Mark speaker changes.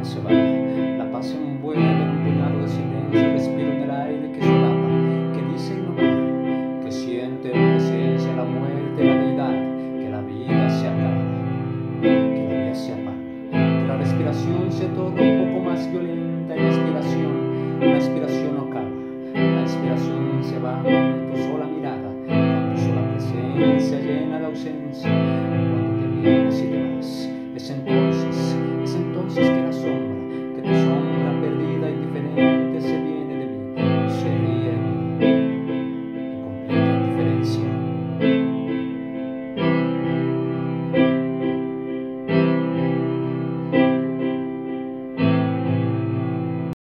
Speaker 1: se va. La paz envuelve en un puñado de silencio, respiro en el aire que solapa, que dice y no va, que siente en presencia la muerte, la deidad, que la vida se acaba, que la vida se apaga, que la respiración se torna un poco más violenta y la inspiración no acaba, la inspiración se va con tu sola mirada, con tu sola presencia llena de ausencia, cuando te vienes y te vas, es entonces